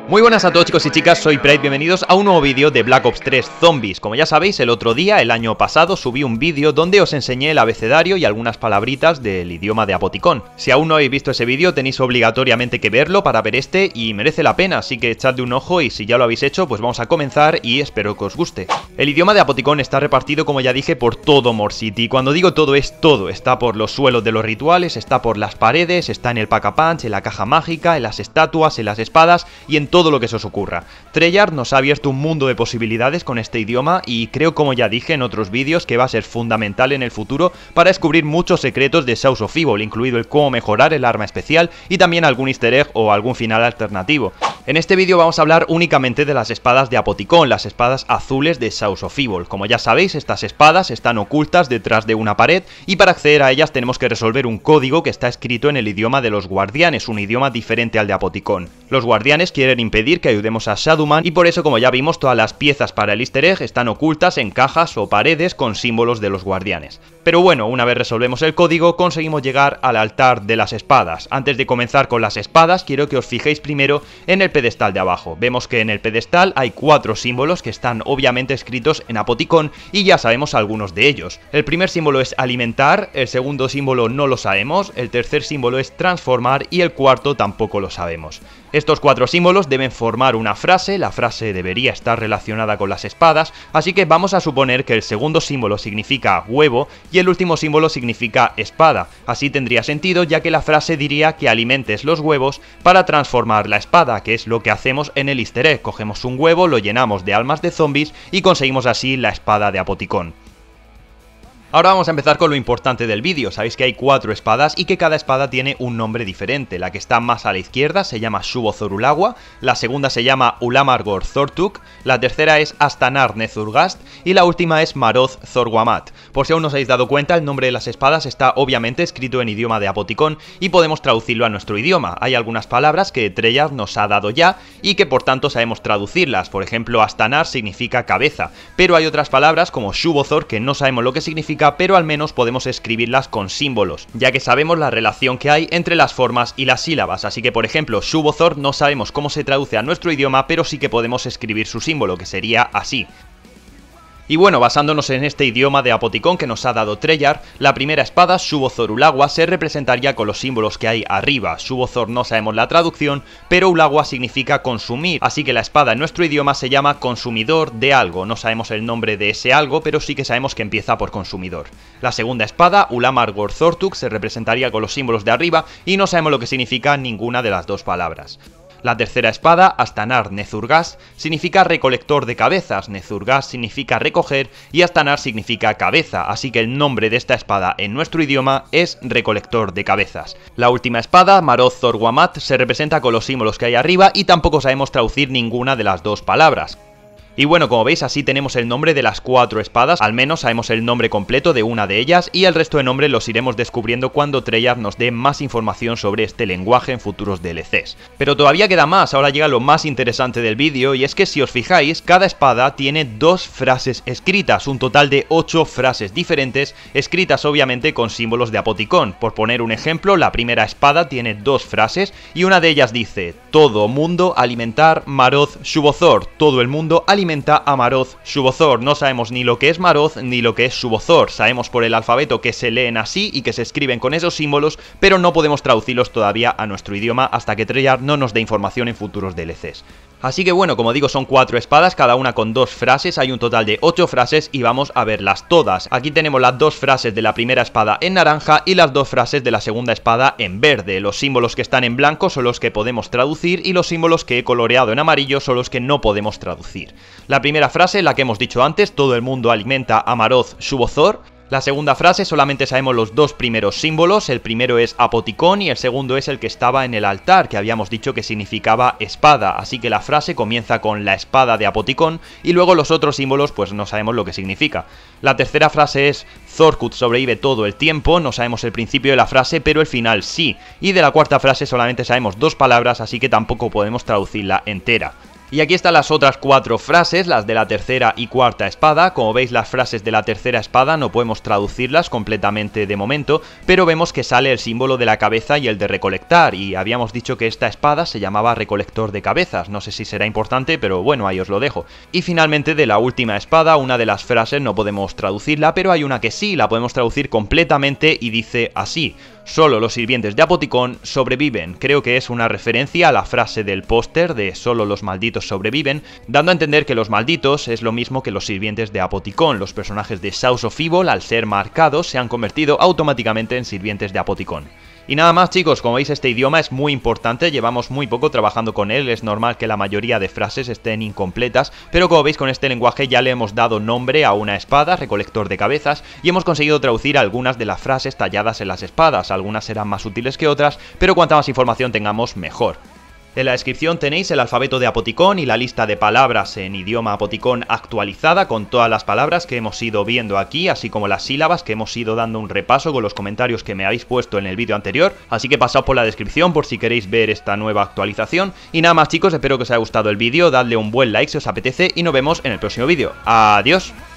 Muy buenas a todos chicos y chicas, soy Pride, bienvenidos a un nuevo vídeo de Black Ops 3 Zombies. Como ya sabéis, el otro día, el año pasado, subí un vídeo donde os enseñé el abecedario y algunas palabritas del idioma de Apoticón. Si aún no habéis visto ese vídeo, tenéis obligatoriamente que verlo para ver este y merece la pena, así que echadle un ojo y si ya lo habéis hecho, pues vamos a comenzar y espero que os guste. El idioma de Apoticón está repartido, como ya dije, por todo More City. Cuando digo todo, es todo. Está por los suelos de los rituales, está por las paredes, está en el Pack-a-Punch, en la caja mágica, en las estatuas, en las espadas y en todo lo que se os ocurra. Treyarch nos ha abierto un mundo de posibilidades con este idioma y creo, como ya dije en otros vídeos, que va a ser fundamental en el futuro para descubrir muchos secretos de Shadows of Evil, incluido el cómo mejorar el arma especial y también algún easter egg o algún final alternativo. En este vídeo vamos a hablar únicamente de las espadas de Apoticón, las espadas azules de Shadows of Evil. Como ya sabéis, estas espadas están ocultas detrás de una pared y para acceder a ellas tenemos que resolver un código que está escrito en el idioma de los guardianes, un idioma diferente al de Apoticón. Los guardianes quieren impedir que ayudemos a Shadowman y por eso, como ya vimos, todas las piezas para el easter egg están ocultas en cajas o paredes con símbolos de los guardianes. Pero bueno, una vez resolvemos el código, conseguimos llegar al altar de las espadas. Antes de comenzar con las espadas, quiero que os fijéis primero en el pedestal de abajo. Vemos que en el pedestal hay 4 símbolos que están obviamente escritos en Apoticón y ya sabemos algunos de ellos. El primer símbolo es alimentar, el segundo símbolo no lo sabemos, el tercer símbolo es transformar y el cuarto tampoco lo sabemos. Estos 4 símbolos deben formar una frase, la frase debería estar relacionada con las espadas, así que vamos a suponer que el segundo símbolo significa huevo y el último símbolo significa espada. Así tendría sentido, ya que la frase diría que alimentes los huevos para transformar la espada, que es lo que hacemos en el easter egg. Cogemos un huevo, lo llenamos de almas de zombies y conseguimos así la espada de Apoticón. Ahora vamos a empezar con lo importante del vídeo. Sabéis que hay 4 espadas y que cada espada tiene un nombre diferente. La que está más a la izquierda se llama Shubozor Ulagua, la segunda se llama Ulamargor Thortuk, la tercera es Astanar Nezurgast y la última es Maroth Thorguamat. Por si aún no os habéis dado cuenta, el nombre de las espadas está obviamente escrito en idioma de Apoticón y podemos traducirlo a nuestro idioma. Hay algunas palabras que Treyarch nos ha dado ya y que por tanto sabemos traducirlas. Por ejemplo, Astanar significa cabeza, pero hay otras palabras como Shubozor que no sabemos lo que significa, pero al menos podemos escribirlas con símbolos, ya que sabemos la relación que hay entre las formas y las sílabas. Así que, por ejemplo, Shubozor no sabemos cómo se traduce a nuestro idioma, pero sí que podemos escribir su símbolo, que sería así. Y bueno, basándonos en este idioma de Apoticón que nos ha dado Treyarch, la primera espada, Shubozor Ulagua, se representaría con los símbolos que hay arriba. Shubozor no sabemos la traducción, pero Ulagua significa consumir, así que la espada en nuestro idioma se llama consumidor de algo. No sabemos el nombre de ese algo, pero sí que sabemos que empieza por consumidor. La segunda espada, Ulamargor Thortuk, se representaría con los símbolos de arriba y no sabemos lo que significa ninguna de las dos palabras. La tercera espada, Astanar Nezurgast, significa recolector de cabezas, Nezurgast significa recoger y Astanar significa cabeza, así que el nombre de esta espada en nuestro idioma es recolector de cabezas. La última espada, Maroth Thorguamat, se representa con los símbolos que hay arriba y tampoco sabemos traducir ninguna de las dos palabras. Y bueno, como veis, así tenemos el nombre de las 4 espadas, al menos sabemos el nombre completo de una de ellas y el resto de nombres los iremos descubriendo cuando Treyarch nos dé más información sobre este lenguaje en futuros DLCs. Pero todavía queda más, ahora llega lo más interesante del vídeo y es que si os fijáis, cada espada tiene 2 frases escritas, un total de 8 frases diferentes, escritas obviamente con símbolos de Apoticón. Por poner un ejemplo, la primera espada tiene 2 frases y una de ellas dice: todo mundo alimentar Maroth Shubozor, todo el mundo alimenta a Maroth Shubozor. No sabemos ni lo que es Maroth ni lo que es Shubozor, sabemos por el alfabeto que se leen así y que se escriben con esos símbolos, pero no podemos traducirlos todavía a nuestro idioma hasta que Treyarch no nos dé información en futuros DLCs. Así que bueno, como digo, son 4 espadas, cada una con 2 frases, hay un total de 8 frases y vamos a verlas todas. Aquí tenemos las 2 frases de la primera espada en naranja y las 2 frases de la segunda espada en verde. Los símbolos que están en blanco son los que podemos traducir y los símbolos que he coloreado en amarillo son los que no podemos traducir. La primera frase, la que hemos dicho antes, todo el mundo alimenta a Maroth Shubozor. La segunda frase solamente sabemos los 2 primeros símbolos, el primero es Apoticón y el segundo es el que estaba en el altar, que habíamos dicho que significaba espada, así que la frase comienza con la espada de Apoticón y luego los otros símbolos pues no sabemos lo que significa. La tercera frase es Thorkut sobrevive todo el tiempo, no sabemos el principio de la frase pero el final sí, y de la cuarta frase solamente sabemos 2 palabras, así que tampoco podemos traducirla entera. Y aquí están las otras 4 frases, las de la tercera y cuarta espada. Como veis, las frases de la tercera espada no podemos traducirlas completamente de momento, pero vemos que sale el símbolo de la cabeza y el de recolectar, y habíamos dicho que esta espada se llamaba recolector de cabezas. No sé si será importante, pero bueno, ahí os lo dejo. Y finalmente, de la última espada, una de las frases no podemos traducirla, pero hay una que sí, la podemos traducir completamente y dice así: solo los sirvientes de Apoticón sobreviven. Creo que es una referencia a la frase del póster de solo los malditos sobreviven, dando a entender que los malditos es lo mismo que los sirvientes de Apoticón. Los personajes de Shadows of Evil, al ser marcados, se han convertido automáticamente en sirvientes de Apoticón. Y nada más, chicos, como veis, este idioma es muy importante, llevamos muy poco trabajando con él, es normal que la mayoría de frases estén incompletas, pero como veis, con este lenguaje ya le hemos dado nombre a una espada, recolector de cabezas, y hemos conseguido traducir algunas de las frases talladas en las espadas. Algunas serán más útiles que otras, pero cuanta más información tengamos, mejor. En la descripción tenéis el alfabeto de Apoticón y la lista de palabras en idioma Apoticón actualizada con todas las palabras que hemos ido viendo aquí, así como las sílabas que hemos ido dando un repaso con los comentarios que me habéis puesto en el vídeo anterior, así que pasad por la descripción por si queréis ver esta nueva actualización. Y nada más, chicos, espero que os haya gustado el vídeo, dadle un buen like si os apetece y nos vemos en el próximo vídeo. ¡Adiós!